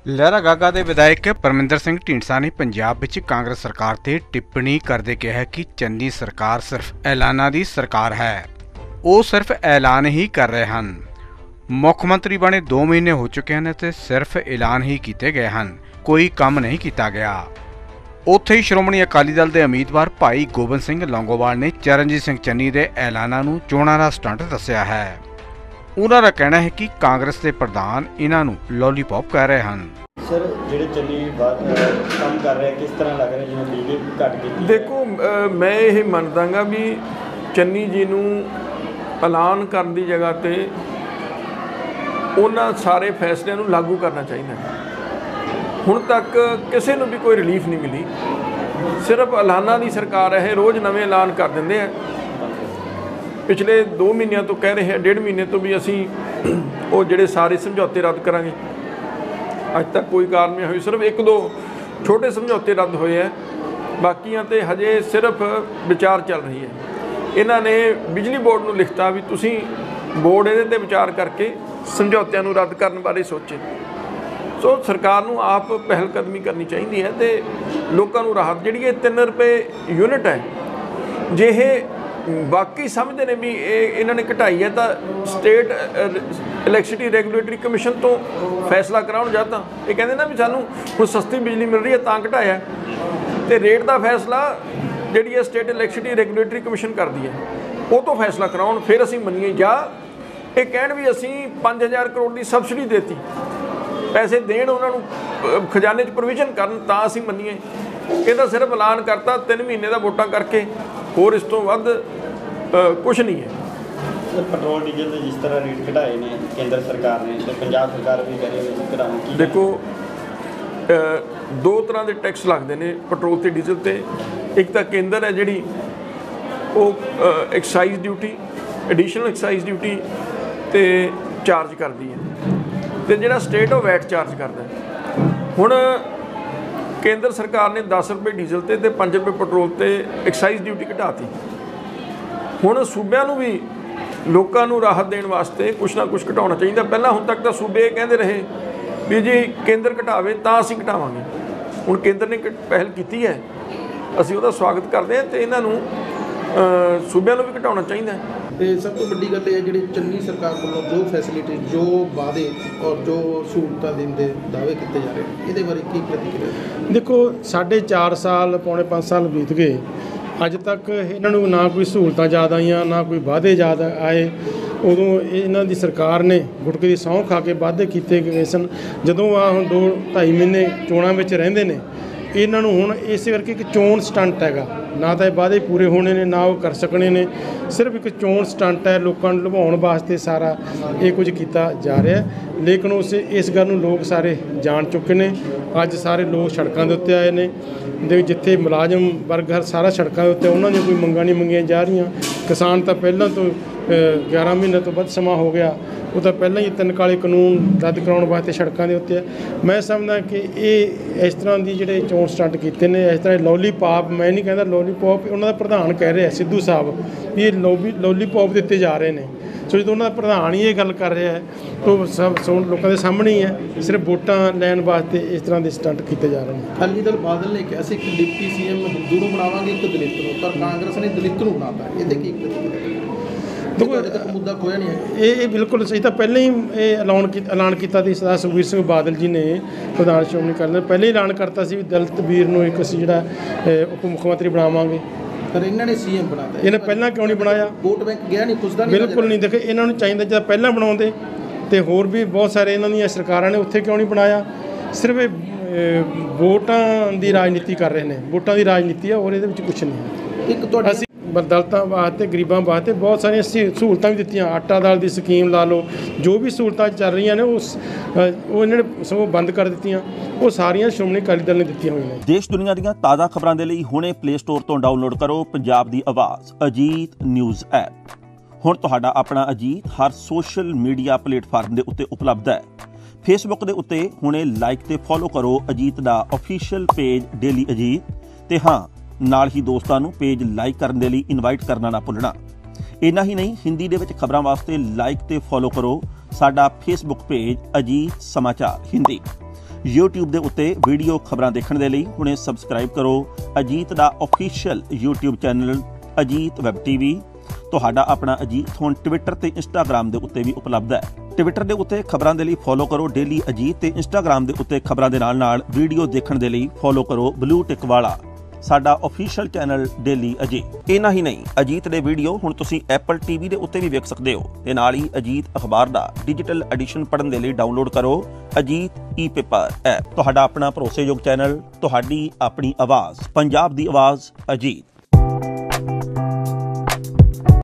लहरागागा के विधायक परमिंदर सिंह ढींडसा ने पंजाब विच कांग्रेस सरकार ते टिप्पणी करते कहा कि चन्नी सरकार सिर्फ ऐलानां दी सरकार है, वो सिर्फ ऐलान ही कर रहे हैं। मुख मंत्री बने 2 महीने हो चुके हैं ते सिर्फ ऐलान ही किए गए हैं, कोई काम नहीं किया गया। उत्थे ही श्रोमणी अकाली दल के उम्मीदवार भाई गोबिंद सिंह लौंगोवाल ने चरणजीत सिंह चन्नी के ऐलानां नूं चोणां दा स्टंट दस्सिया है। उन्हां दा कहना है कि कांग्रेस के प्रधान इन्हां नूं लॉलीपॉप कह रहे हैं। सर ਜਿਹੜੇ ਚੰਨੀ ਕੰਮ ਕਰ ਰਿਹਾ ਕਿਸ ਤਰ੍ਹਾਂ ਲੱਗ ਰਿਹਾ ਜਿਵੇਂ ਬਿਜਲੀ ਘਟ ਗਈ? देखो मैं ये ਮੰਨਦਾਗਾ भी चन्नी जी ਨੂੰ ਐਲਾਨ ਕਰਨ ਦੀ ਜਗ੍ਹਾ ਤੇ ਉਹਨਾਂ ਸਾਰੇ ਫੈਸਲਿਆਂ ਨੂੰ ਲਾਗੂ ਕਰਨਾ ਚਾਹੀਦਾ ਹੈ। ਹੁਣ ਤੱਕ ਕਿਸੇ ਨੂੰ ਵੀ ਕੋਈ ਰਿਲੀਫ ਨਹੀਂ ਮਿਲੀ, ਸਿਰਫ ਐਲਾਨਾਂ ਦੀ ਸਰਕਾਰ ਹੈ। ਰੋਜ਼ ਨਵੇਂ ਐਲਾਨ ਕਰ ਦਿੰਦੇ ਆ। पिछले 2 महीनों तो कह रहे हैं, 1.5 महीने तो भी असी वो ਜਿਹੜੇ सारे समझौते रद्द करांगे। अज तक कोई कारणमी हुई, सिर्फ 1-2 छोटे समझौते रद्द होए हैं, बाकियां ते हजे सिर्फ विचार चल रही है। इन्हां ने बिजली बोर्ड नूं लिखता भी तुसीं बोर्ड इहदे ते विचार करके समझौतिਆਂ ਨੂੰ रद्द करने बारे सोचे। सो सरकार नूं आप पहलकदमी करनी चाहिए है ते लोकां नूं राहत जिहड़ी 3 रुपए यूनिट है, जे बाकी समझते हैं भी इन्होंने घटाई है तो स्टेट इलैक्ट्रिसिटी रैगूलेटरी कमीशन तो फैसला कराउण जाता ये कहते ना भी सानू हुण सस्ती बिजली मिल रही है तां घटाया, तो रेट का फैसला जिहड़ी है स्टेट इलैक्ट्रिसिटी रैगूलेटरी कमीशन करती है, वो तो फैसला कराउण फिर असीं मन्नीए। जां ये कहण भी असीं 5000 करोड़ की सबसिडी देती, पैसे देण उन्होंने खजाने च प्रोविजन करन तां असीं मन्नीए। इहदा सिर्फ ऐलान करता 3 महीने का वोटां करके, होर इस तो वध कुछ नहीं है। सर पेट्रोल डीजल के जिस तरह रेट घटाए ने केंद्र सरकार ने तो पंजाब सरकार भी करे घटाउण। देखो 2 तरह के टैक्स लगते हैं पेट्रोल ते डीजल ते। एक तो केंद्र है जिहड़ी वो excise duty, additional excise duty ते चार्ज करती है, तो जिहड़ा स्टेट वो वैट चार्ज करता है। हुण केंद्र सरकार ने 10 रुपए डीजल ते 5 रुपए पेट्रोल ते एक्साइज ड्यूटी घटाती। हुण सूबिਆਂ ਨੂੰ भी लोगों ਨੂੰ राहत देने वास्ते कुछ ना कुछ घटाउणा चाहिए। पहला हुण तक तो सूबे कहते रहे भी जी केंद्र घटावे तां असीं घटावांगे। हुण केंद्र ने पहल की है, असीं उहदा स्वागत करते हैं, तो इन्हां नूं सूबिਆਂ ਨੂੰ भी घटाउणा चाहिए। तो सब तो वड्डी गल है जी चन्नी सरकार वालों जो फैसिलिटी, जो वादे और जो सहूलतां देण दे दावे किए जा रहे हैं, ये बारे की प्रतिक्रिया? देखो 4.5 साल पौने 5 साल बीत गए, अज तक इन्हों ना कोई सहूलतां ज़्यादा आईयां ना कोई वादे ज़्यादा आए। उदों इन्हां दी सरकार ने गुटके की सौं खा के वादे किए गए सन। जदों आ हुण 2-2.5 महीने चोणां विच रहिंदे ने, इन्हां नूं हुण इस करके एक चोण स्टंट हैगा, ना तो वादे पूरे होने ने ना वो कर सकने ने, सिर्फ एक चोण स्टंट है। लोगों को लुभाउण वास्ते सारा ये कुछ किया जा रहा है, लेकिन इस गल नूं लोग सारे जान चुके हैं। अज सारे लोग सड़कों के उत्ते आए ने, जिथे मुलाजम वर्ग सारा सड़कों के उत्ते, उन्होंने कोई मंगां नहीं मंगियां जा रही। किसान तो पहलों तो 11 महीने तो वध समा हो गया, वो तो पहले ही 3 काले कानून रद्द कराने वास्ते सड़कों के उत्ते। मैं समझदा कि ये इस तरह की जोड़े चोण स्टंट किए हैं, इस तरह लॉलीपॉप, मैं नहीं कहता लॉलीपॉप, उन्होंने प्रधान कह रहे हैं सिद्धू साहब ये लॉलीपॉप दिते जा रहे हैं। सो जो उन्होंने प्रधान ही ये गल कर रहा है तो सब लोगों के सामने ही है, सिर्फ वोटां लैण वास्ते इस तरह के स्टंट किए जा रहे हैं। अकाली दल बादल ने कहा कि डिप्टी सीएम हिंदू को बनावांगे, एक दलित को, पर कांग्रेस ने दलित को बनाता है। ये की मुद्दा खोया नहीं है? ये बिल्कुल सही, तो पहले ही ऐलान किया सरदार सुखबीर सिंह बादल जी ने प्रधान श्रोमणी अकाली दल पहले ही ऐलान करता सी दलित वीर नूं एक असीं जिहड़ा उप मुख्यमंत्री बनावांगे। पर इन्होंने सीएम बनाता है, इन्हें पहला क्यों नहीं बनाया? वोट बैंक गया नहीं, खुशदा नहीं? बिल्कुल नहीं। देखो इन्होंने चाहिए जब पहला बनाते तो होर भी बहुत सारे इन्हों दी सरकारां ने उत्थे क्यों नहीं बनाया? सिर्फ वोटां की राजनीति कर रहे हैं, वोटां की राजनीति है और ये कुछ नहीं है। एक तो असीं दलितां वास्ते गरीबां वास्ते बहुत सारिया सहूलतां भी दित्तियां, आटा दाल की स्कीम ला लो, जो भी सहूलतां चल रही ने वो इन्होंने सगों बंद कर दित्तियां, वो सारियां श्रोमणी अकाली दल ने दित्तियां होईयां। देश दुनिया दीयां ताज़ा खबरां दे लई हुणे प्ले स्टोर तो डाउनलोड करो पंजाब दी आवाज़ अजीत न्यूज़ ऐप। हुण तुहाडा अपना अजीत हर सोशल मीडिया प्लेटफार्म दे उत्ते उपलब्ध है। फेसबुक दे उत्ते हुणे लाइक ते फॉलो करो अजीत दा ऑफिशियल पेज डेली अजीत, ते हाँ नाल ही दोस्तां नूं पेज लाइक करन दे लई इनवाइट करना ना भुलना। इन्ना ही नहीं, हिंदी दे विच खबरां वास्ते लाइक ते फॉलो करो साडा फेसबुक पेज अजीत समाचार हिंदी। YouTube ਦੇ ਉੱਤੇ ਵੀਡੀਓ ਖਬਰਾਂ ਦੇਖਣ ਦੇ ਲਈ ਹੁਣੇ ਸਬਸਕ੍ਰਾਈਬ ਕਰੋ ਅਜੀਤ ਦਾ official YouTube channel Ajit web TV. ਤੁਹਾਡਾ ਆਪਣਾ ਅਜੀਤ ਹੁਣ ਟਵਿੱਟਰ ਤੇ ਇੰਸਟਾਗ੍ਰਾਮ ਦੇ ਉੱਤੇ ਵੀ ਉਪਲਬਧ ਹੈ। ਟਵਿੱਟਰ ਦੇ ਉੱਤੇ ਖਬਰਾਂ ਦੇ ਲਈ ਫੋਲੋ ਕਰੋ ਡੇਲੀ ਅਜੀਤ ਤੇ ਇੰਸਟਾਗ੍ਰਾਮ ਦੇ ਉੱਤੇ ਖਬਰਾਂ ਦੇ ਨਾਲ ਵੀਡੀਓ ਦੇਖਣ ਦੇ ਲਈ ਫੋਲੋ ਕਰੋ ਬਲੂ ਟਿਕ ਵਾਲਾ ਸਾਡਾ ਆਫੀਸ਼ੀਅਲ ਚੈਨਲ ਡੇਲੀ ਅਜੀਤ। ਇੰਨਾ ਹੀ ਨਹੀਂ, ਅਜੀਤ ਦੇ ਵੀਡੀਓ ਹੁਣ ਤੁਸੀਂ ਐਪਲ ਟੀਵੀ ਦੇ ਉੱਤੇ ਵੀ ਵੇਖ ਸਕਦੇ ਹੋ ਤੇ ਨਾਲ ਹੀ ਅਜੀਤ ਅਖਬਾਰ ਦਾ ਡਿਜੀਟਲ ਐਡੀਸ਼ਨ ਪੜ੍ਹਨ ਦੇ ਲਈ ਡਾਊਨਲੋਡ ਕਰੋ ਅਜੀਤ ਈ-ਪੇਪਰ ਐਪ। ਤੁਹਾਡਾ ਆਪਣਾ ਭਰੋਸੇਯੋਗ ਚੈਨਲ, ਤੁਹਾਡੀ ਆਪਣੀ ਆਵਾਜ਼, ਪੰਜਾਬ ਦੀ ਆਵਾਜ਼ ਅਜੀਤ।